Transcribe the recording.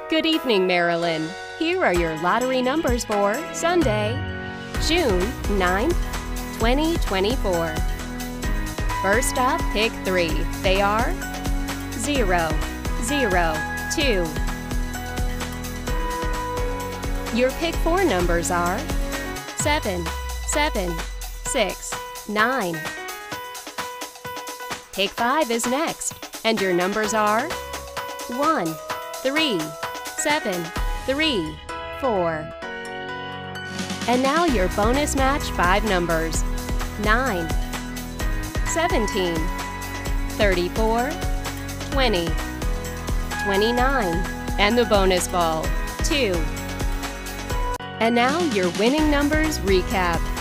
Good evening, Maryland. Here are your lottery numbers for Sunday, June 9th, 2024. First up, pick 3. They are 0, 0, 2. Your pick 4 numbers are 7, 7, 6, 9. Pick 5 is next, and your numbers are 1, 3, 7, 3, 4. And now your bonus match 5 numbers: 9, 17, 34, 20, 29, and the bonus ball, 2. And now your winning numbers recap.